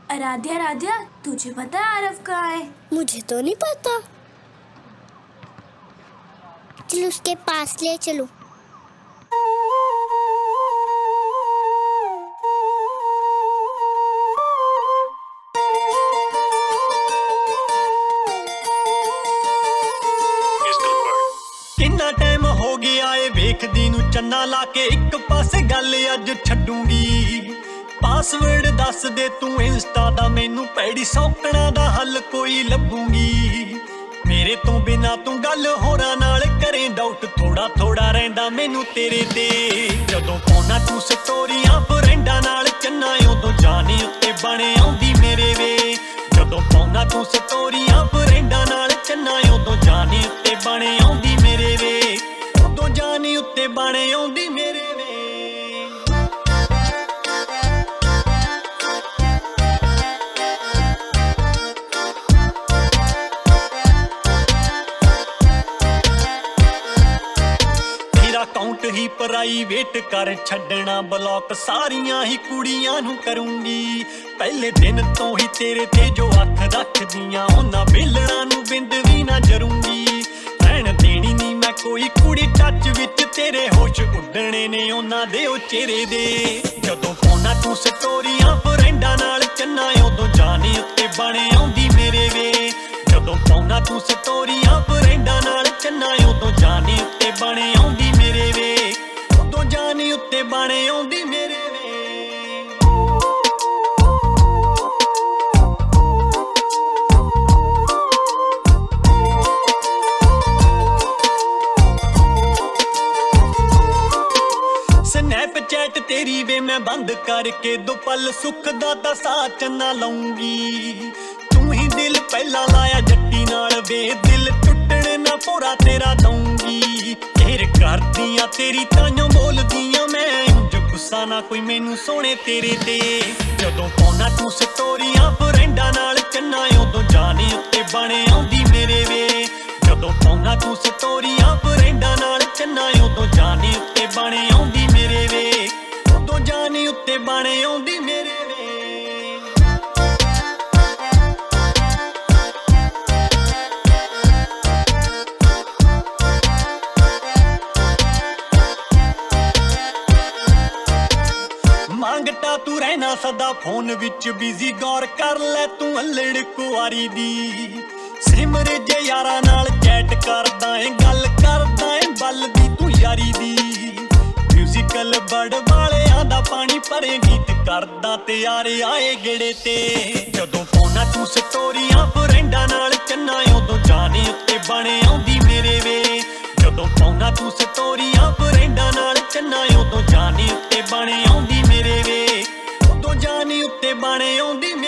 आराध्या, आराध्या, तुझे पता है आरव कहाँ है? मुझे तो नहीं पता। चलो उसके पास ले चलो। किन्ना टाइम हो गया है वेखदी नू चन्ना लाके एक पासे गल अज छड्डूंगी। पासवर्ड दस दे तू इंस्टा दा मैनू पैड़ी सौकना दा हल कोई लभूंगी। मेरे तो बिना तू गल होरां नाल करे डाउट थोड़ा थोड़ा रहिंदा मैनू तेरे ते। जदों पाउणा तू स्टोरियां फ्रेंडां नाल चन्ना उदों जानी उत्ते बने आउंदी मेरे वे। जदों पाउणा तू स्टोरियां फ्रेंडां नाल चन्ना उदों जानी उत्ते बने आउंदी मेरे वे। उदों जानी उत्ते बने आउंदी मेरे वे। अकाउंट ही प्राइवेट कर छड्डना ब्लॉक सारियां ही कुड़ियां नू करूंगी। पहले दिन तो ही तेरे ते जो अख रखदियां उन्हां बेलणा नू बिंद भी ना जरूंगी। रहन देनी नी मैं कोई कुड़ी टच विच तेरे होश उड्डणे ने उन्हां दे ओ चेहरे दे। जदों पाउणा तू स्टोरियां फ्रेंडां नाल चन्ना उदों जानी उत्ते बने आउंदी मेरे वे। जदों पाउणा तू स्टोरियां फ्रेंडां नाल चन्ना उदों जानी उत्ते बने आउंदी मेरे वे। उदों जानी उत्ते बने आउंदी मेरे वे। स्नैपचैट तेरी वे मैं बंद करके दो पल सुख दा ता साथ ना लाऊंगी। तू ही दिल पहला लाया जट्टी नाल वे दिल टुटण ना पूरा तेरा दूंगी। केयर करदियां तेरी ताइयों बोलदियां मैं उंज गुस्सा ना कोई मैनू सोने तेरे ते। जदों पाउणा तू स्टोरियां फ्रेंडां नाल चन्ना उदों जानी उत्ते बने आउंदी मेरे वे। जदों पाउणा तू स्टोरियां फ्रेंडां नाल चन्ना उदों जानी उत्ते बने आउंदी मेरे वे। उदों जानी उत्ते बने आउंदी मेरे वे। मांगटा तू रहना सदा फोन विच बिजी गौर कर ले तू अल्लड़ कुआरी दी। सिमर जे यारां नाल चैट करदा है गल करदा है बल दी तू यारी दी। म्यूजिकल बड़ वालियां दा पानी भरे गीत करदा ते यारे आए गेड़े ते। जदों पाउणा तू स्टोरियां फ्रेंडां नाल चन्ना उदों जानी उत्ते बने आउंदी मेरे वे। जदों पाउणा तू स्टोरियां फ्रेंडां नाल चन्ना उदों जानी उत्ते बने आउंदी मेरे वे। उदों जानी उत्ते बने आउंदी।